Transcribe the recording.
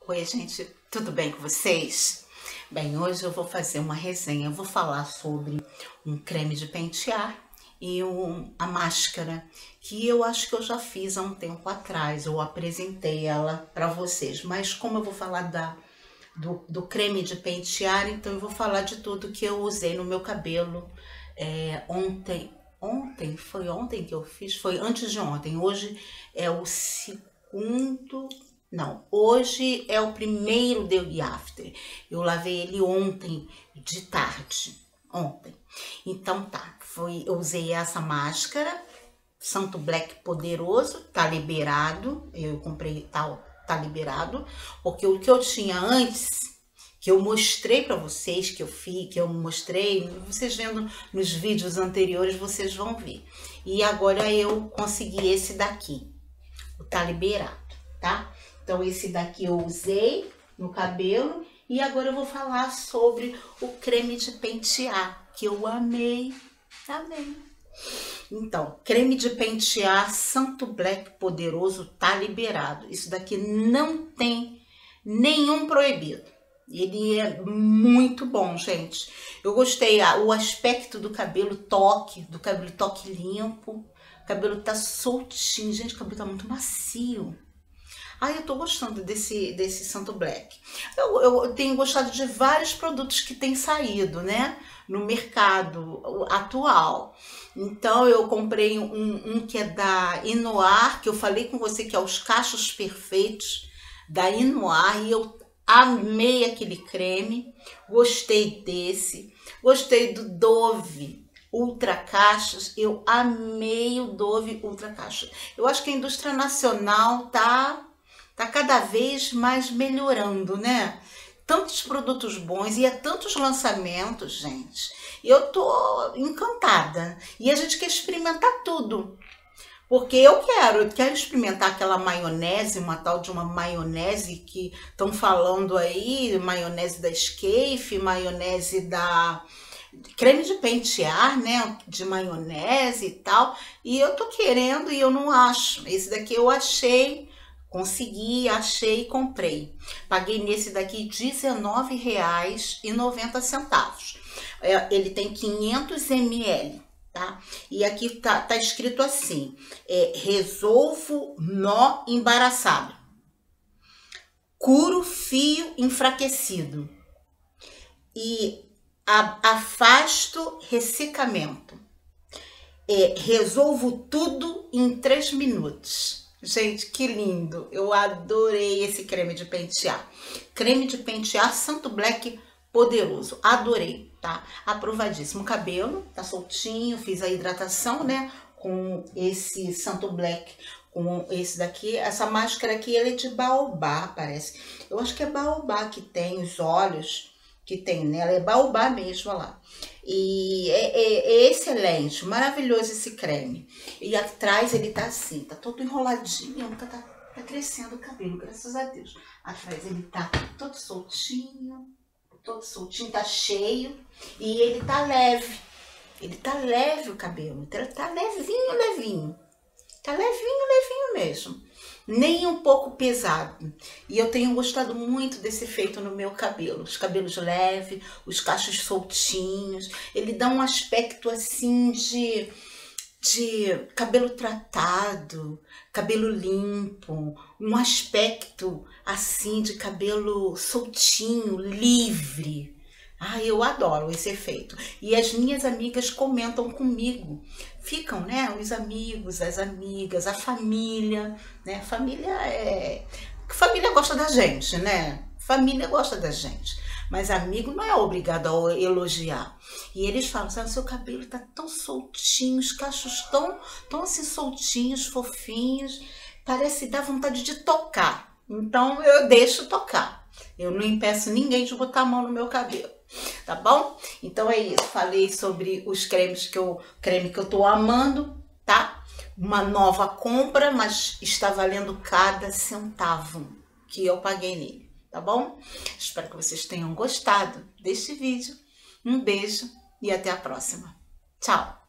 Oi, gente, tudo bem com vocês? Bem, hoje eu vou fazer uma resenha, eu vou falar sobre um creme de pentear e a máscara, que eu acho que eu já fiz há um tempo atrás, eu apresentei ela para vocês, mas como eu vou falar do creme de pentear, então eu vou falar de tudo que eu usei no meu cabelo foi ontem que eu fiz, foi antes de ontem, hoje é o segundo... Não, hoje é o primeiro day after. Eu lavei ele ontem de tarde, ontem. Então tá, eu usei essa máscara, Santo Black Poderoso, tá liberado. Eu comprei tal, tá liberado, porque o que eu tinha antes, que eu mostrei para vocês, que eu mostrei, vocês vendo nos vídeos anteriores, vocês vão ver. E agora eu consegui esse daqui, o tá liberado, tá? Então, esse daqui eu usei no cabelo e agora eu vou falar sobre o creme de pentear, que eu amei, amei. Então, creme de pentear Santo Black Poderoso tá liberado. Isso daqui não tem nenhum proibido. Ele é muito bom, gente. Eu gostei, o aspecto do cabelo toque limpo. O cabelo tá soltinho, gente, o cabelo tá muito macio. Eu tô gostando desse Santo Black. Eu tenho gostado de vários produtos que têm saído, né, no mercado atual. Então, eu comprei um que é da Inoar, que eu falei com você que é os cachos perfeitos da Inoar, e eu amei aquele creme, gostei desse, gostei do Dove Ultra Cachos, eu amei o Dove Ultra Cachos. Eu acho que a indústria nacional tá cada vez mais melhorando, né? Tantos produtos bons e tantos lançamentos, gente. Eu tô encantada. E a gente quer experimentar tudo. Porque eu quero experimentar aquela maionese, uma tal de uma maionese que estão falando aí, maionese da Escape, maionese da creme de pentear, né, de maionese e tal. E eu tô querendo e eu não acho. Esse daqui eu achei. Consegui, achei e comprei. Paguei nesse daqui R$19,90. Ele tem 500 ml, tá? E aqui tá escrito assim, resolvo nó embaraçado. Curo fio enfraquecido. E afasto ressecamento. Resolvo tudo em 3 minutos. Gente, que lindo! Eu adorei esse creme de pentear. Creme de pentear Santo Black Poderoso. Adorei, tá? Aprovadíssimo. O cabelo tá soltinho, fiz a hidratação, né? Com esse Santo Black, com esse daqui. Essa máscara aqui, ela é de baobá, parece. Eu acho que é baobá que tem os olhos que tem nela. É baobá mesmo, olha lá. E é excelente, maravilhoso esse creme. E atrás ele tá assim, tá todo enroladinho, tá crescendo o cabelo, graças a Deus. Atrás ele tá todo soltinho, tá cheio e ele tá leve. Ele tá leve o cabelo, então ele tá levinho, levinho. Tá levinho, levinho mesmo. Nem um pouco pesado. E eu tenho gostado muito desse efeito no meu cabelo. Os cabelos leves, os cachos soltinhos. Ele dá um aspecto assim de cabelo tratado, cabelo limpo. Um aspecto assim de cabelo soltinho, livre. Eu adoro esse efeito. E as minhas amigas comentam comigo. Ficam, né? Os amigos, as amigas, a família, né? Família gosta da gente, né? Família gosta da gente. Mas amigo não é obrigado a elogiar. E eles falam, sabe, seu cabelo tá tão soltinho, os cachos tão assim soltinhos, fofinhos. Parece dar vontade de tocar. Então eu deixo tocar. Eu não impeço ninguém de botar a mão no meu cabelo. Tá bom? Então é isso, falei sobre os cremes creme que eu tô amando, tá? Uma nova compra, mas está valendo cada centavo que eu paguei nele, tá bom? Espero que vocês tenham gostado deste vídeo. Um beijo e até a próxima. Tchau!